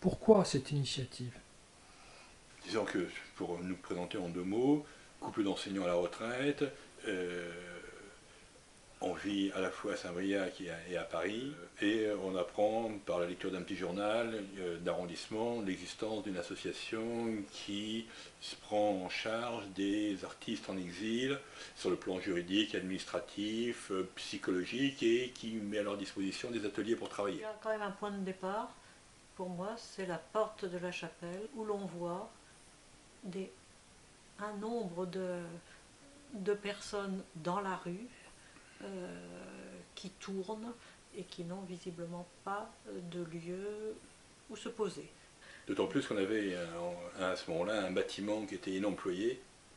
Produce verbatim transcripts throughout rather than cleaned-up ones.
Pourquoi cette initiative? Disons que, pour nous présenter en deux mots, couple d'enseignants à la retraite, euh, on vit à la fois à Saint-Briac et à Paris, et on apprend par la lecture d'un petit journal d'arrondissement l'existence d'une association qui se prend en charge des artistes en exil sur le plan juridique, administratif, psychologique, et qui met à leur disposition des ateliers pour travailler. Il y a quand même un point de départ, pour moi, c'est la porte de la chapelle, où l'on voit des, un nombre de, de personnes dans la rue, Euh, qui tournent et qui n'ont visiblement pas de lieu où se poser. D'autant plus qu'on avait un, à ce moment-là un bâtiment qui était inemployé,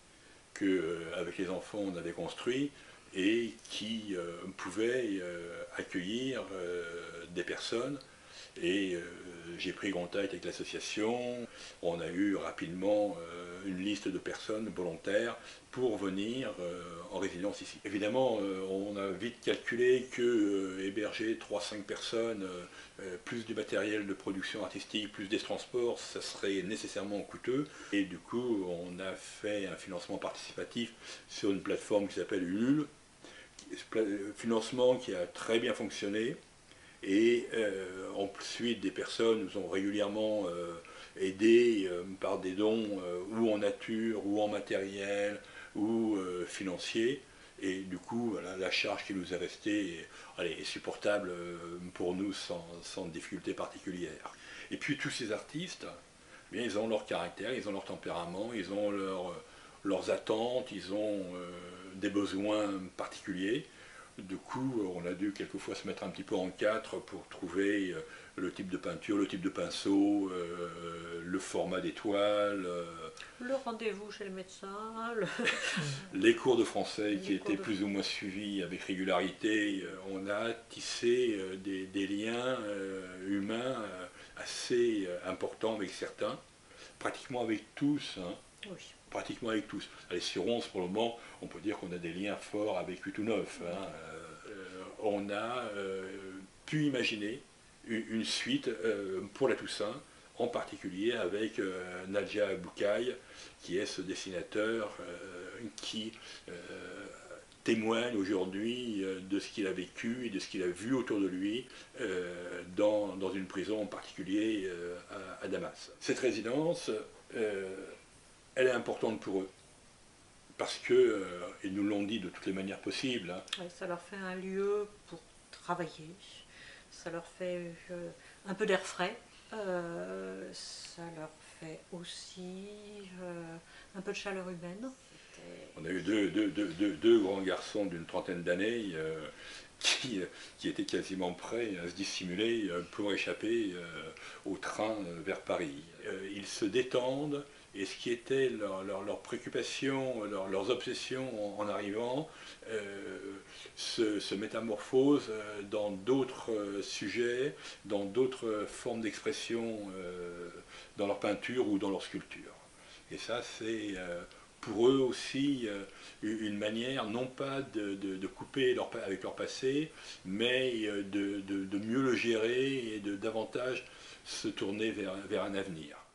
qu'avec les enfants on avait construit et qui euh, pouvait euh, accueillir euh, des personnes. Et euh, j'ai pris contact avec l'association, on a eu rapidement euh, une liste de personnes volontaires pour venir euh, en résidence ici. Évidemment, euh, on a vite calculé que euh, héberger trois à cinq personnes, euh, plus du matériel de production artistique, plus des transports, ça serait nécessairement coûteux. Et du coup, on a fait un financement participatif sur une plateforme qui s'appelle Ulule, financement qui a très bien fonctionné. Et euh, ensuite, des personnes nous ont régulièrement euh, aidés euh, par des dons, euh, ou en nature, ou en matériel, ou euh, financier. Et du coup, voilà, la charge qui nous est restée est, allez, est supportable euh, pour nous sans, sans difficulté particulière. Et puis tous ces artistes, eh bien, ils ont leur caractère, ils ont leur tempérament, ils ont leur, leurs attentes, ils ont euh, des besoins particuliers. Du coup, on a dû quelquefois se mettre un petit peu en quatre pour trouver le type de peinture, le type de pinceau, euh, le format des toiles. Euh, le rendez-vous chez le médecin. Le... les cours de français qui étaient plus ou moins suivis avec régularité. On a tissé des, des liens euh, humains assez importants avec certains, pratiquement avec tous. Hein. Oui. Pratiquement avec tous. Allez, sur onze, pour le moment, on peut dire qu'on a des liens forts avec huit ou neuf. Hein. Euh, on a euh, pu imaginer une, une suite euh, pour la Toussaint, en particulier avec euh, Nadia Boucaille, qui est ce dessinateur euh, qui euh, témoigne aujourd'hui euh, de ce qu'il a vécu et de ce qu'il a vu autour de lui euh, dans, dans une prison en particulier euh, à, à Damas. Cette résidence, euh, elle est importante pour eux, parce qu'ils euh, nous l'ont dit de toutes les manières possibles. Hein. Ouais, ça leur fait un lieu pour travailler, ça leur fait euh, un peu d'air frais, euh, ça leur fait aussi euh, un peu de chaleur humaine. On a eu deux, deux, deux, deux, deux grands garçons d'une trentaine d'années euh, qui, qui étaient quasiment prêts à se dissimuler pour échapper euh, au train vers Paris. Euh, ils se détendent, et ce qui était leur, leur, leur préoccupation, leur, leurs obsessions en, en arrivant, euh, se, se métamorphosent dans d'autres euh, sujets, dans d'autres formes d'expression euh, dans leur peinture ou dans leur sculpture. Et ça, c'est euh, pour eux aussi euh, une manière, non pas de, de, de couper leur, avec leur passé, mais de, de, de mieux le gérer et de davantage se tourner vers, vers un avenir.